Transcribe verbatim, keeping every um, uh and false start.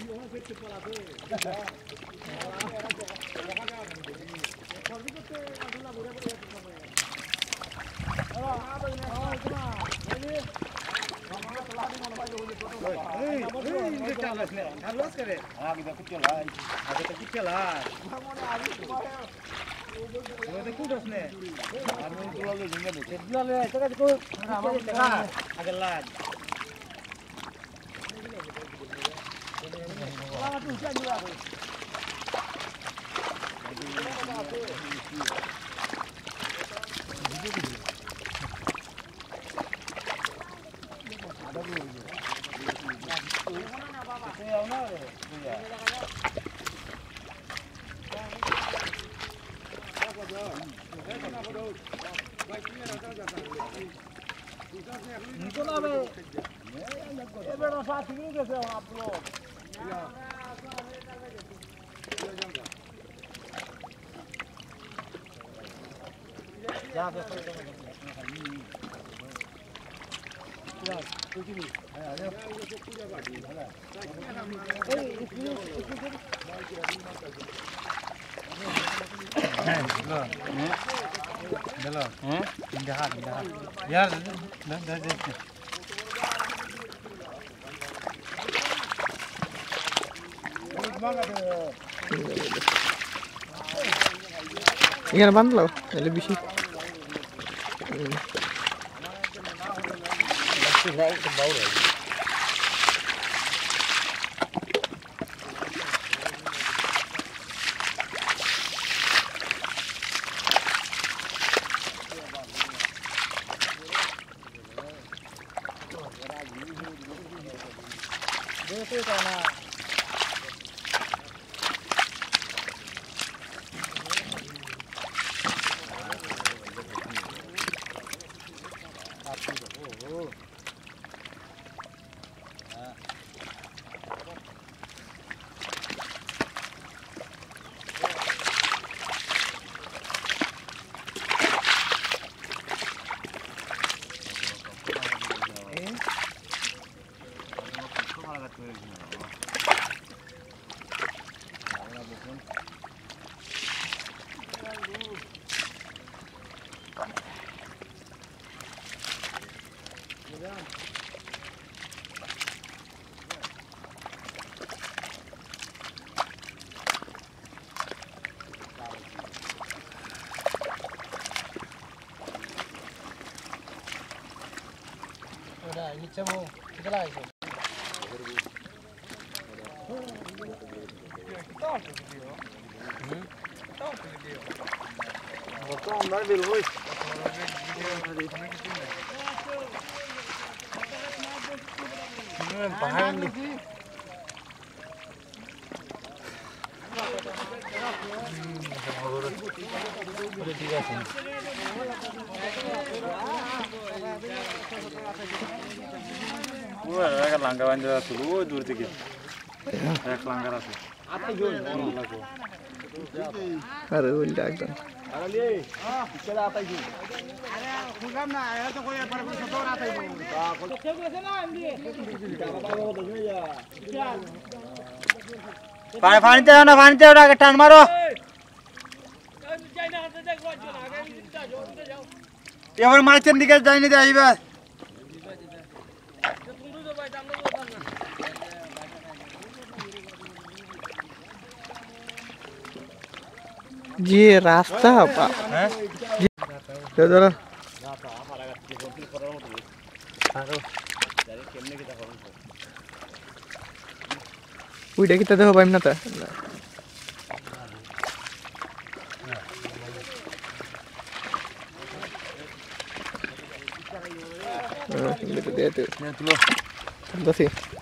Ikan bandel loh, lebih sih. Naik ke bawah. Itu karena udah ini cemo kita lagi. Wah, kan langgaran jalan dulu dur tiga. Eh, langgaran sih. Aduh, udah kan. पानी पानी ते ना पानी ते उड़ा के टान मारो ये बार मार चंदी के जाने दे आई बात ये रास्ता apa? Saudara. Udah kita tahu apa yang nata. Oh, gitu dia tuh. Yang dulu. Tentu sih.